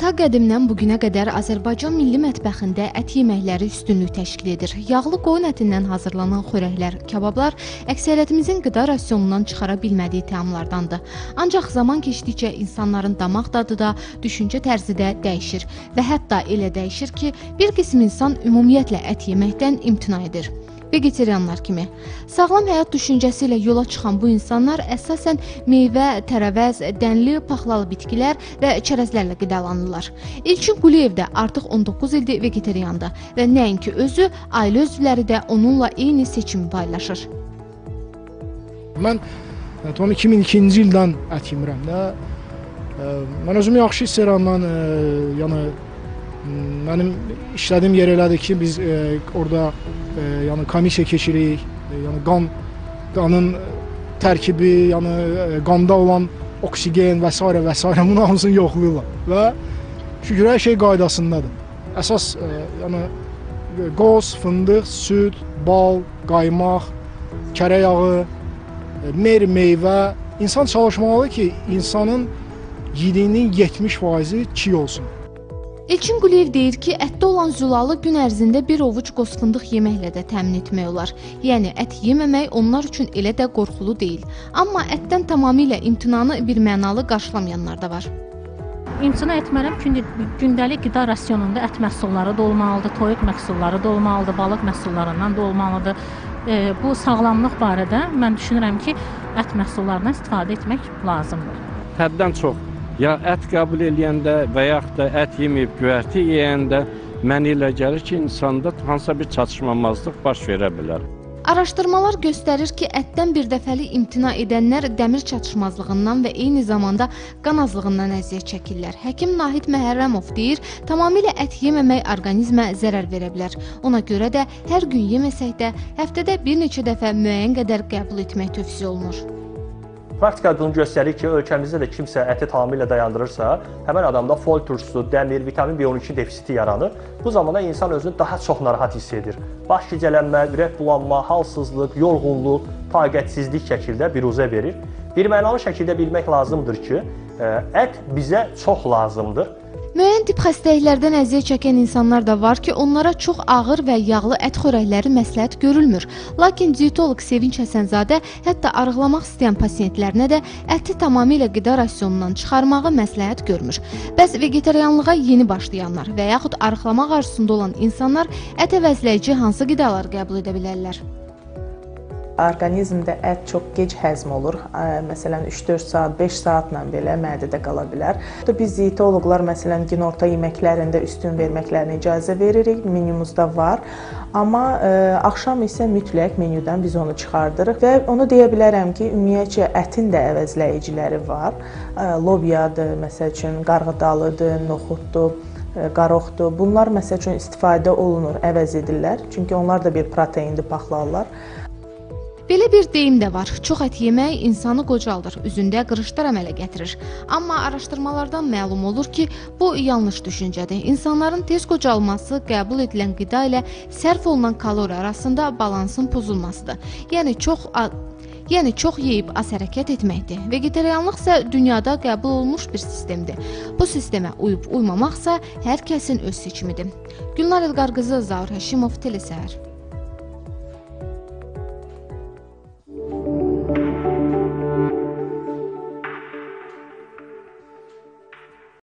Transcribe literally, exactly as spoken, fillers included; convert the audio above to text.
Ta qədimdən bugünə qədər Azərbaycan milli mətbəxində ət yeməkləri üstünlük təşkil edir. Yağlı qoyun ətindən hazırlanan xörəklər, kabablar əksəriyyətimizin qida rasionundan çıxara bilmədiyi təamlardandır. Ancaq zaman keçdikcə insanların damaq dadı da, düşüncə tərzi də dəyişir və hətta elə dəyişir ki, bir qism insan ümumiyyətlə ət yeməkdən imtina edir. Vegetarianlar kimi. Sağlam həyat düşüncəsi ilə yola çıxan bu insanlar əsasən meyvə, tərəvəz, dənli, paxlalı bitkilər və çərəzlərlə qidalanırlar. İlkin Quliyev də artıq on doqquz ildir vegetariandır və nəinki özü, ailə üzvləri də onunla eyni seçimi paylaşır. Mən tam iki min ikinci ildən ət yemirəm də. Mən özümü yaxşı hiss edirəm, mən yəni mənim işlədiyim yer elədir ki, biz e, orada e, yəni komissiya keçirik, e, yəni qan, qanın tərkibi, yəni e, qanda olan oksigen və s. və s. bunun hamısını yoxlayırlar və şükür hər şey qaydasındadır. Əsas e, yəni qoz, fındıq, süd, bal, qaymaq, kərə yağı, e, mer, meyvə. İnsan çalışmalıdır ki, insanın yediyinin yetmiş faizi çiğ olsun. İlkin Quliyev deyir ki, ətdə olan zülalı gün ərzində bir ovuc qoz fındıq yeməklə də təmin etmək olar. Yəni, ət yeməmək onlar üçün elə də qorxulu deyil. Amma ətdən tamamilə imtinanı bir mənalı qarşılamayanlar da var. İmtina etməliyəm, çünki gündəlik qida rasionunda ət məhsulları da olmalıdır, toyuq məhsulları da olmalıdır, balıq məhsullarından da olmalıdır. E, bu sağlamlıq barədə mən düşünürəm ki, ət məhsullarından istifadə etmək lazımdır. Həddən çox. Ya ət qəbul eləyəndə və yaxud da ət yeməyib göyərti yeyəndə mənə elə gəlir ki, insanda hansısa bir çatışmamazlıq baş verə bilər. Araşdırmalar göstərir ki, ətdən birdəfəlik imtina edənlər dəmir çatışmazlığından və eyni zamanda qan azlığından əziyyət çəkirlər. Həkim Nahid Məhərrəmov deyir, tamamilə ət yeməmək orqanizmə zərər verə bilər. Ona görə də hər gün yeməsək də həftədə bir neçə dəfə müəyyən qədər qəbul etmək tövsiyə olunur. Praktika bunu göstərir ki, ölkəmizdə də kimsə əti tamamilə dayandırırsa, həmən adamda fol turşusu, dəmir, vitamin B on iki defisiti yaranır. Bu zamanda insan özünü daha çox narahat hiss edir. Baş gicələnmə, ürək bulanma, halsızlıq, yorğunluq, taqətsizlik şəkildə biruzə verir. Bir mənalı şəkildə bilmək lazımdır ki, ət bizə çox lazımdır. Müəyyən tip xəstəliklərdən əziyyət çəkən insanlar da var ki, onlara çox ağır və yağlı ət xörəkləri məsləhət görülmür. Lakin dietoloq Sevinç Həsənzadə hətta arıqlamaq istəyən pasiyentlərinə də əti tamamilə qida rasionundan çıxarmağı məsləhət görmür. Bəs vegetarianlığa yeni başlayanlar və yaxud arıqlamaq arzusunda olan insanlar ət əvəzləyici hansı qidalar qəbul edə bilərlər? Orqanizmdə ət çox gec həzm olur. Məsələn, üç dörd saat, beş saatla belə mədədə qala bilər. Biz dietoloqlar məsələn günorta yeməklərində üstün verməklərinə icazə veririk, menümüzdə var. Amma ə, axşam isə mütləq menyudan biz onu çıxardırıq və onu deyə bilərəm ki, ümumiyyətcə ətin də əvəzləyiciləri var. Ə, lobyadır, məsəl üçün qarğıdalıdır, noxuddur, qaroqdur. Bunlar məsəl üçün istifadə olunur, əvəz edirlər. Çünki onlar da bir proteindir, paxlarlar. Belə bir deyim də var, çox ət yemək insanı qocaldır, üzündə qırışlar əmələ gətirir. Amma araşdırmalardan məlum olur ki, bu yanlış düşüncədir. İnsanların tez qocalması qəbul edilən qida ilə sərf olunan kalori arasında balansın pozulmasıdır. Yəni çox Yəni çox yeyib az hərəkət etməkdir. Vegetarianlıq isə dünyada qəbul olunmuş bir sistemdir. Bu sistemə uyub uymamaqsa hər kəsin öz seçimidir. Gülnar Elqar qızı, Zaur Həşimov, Telesəhər.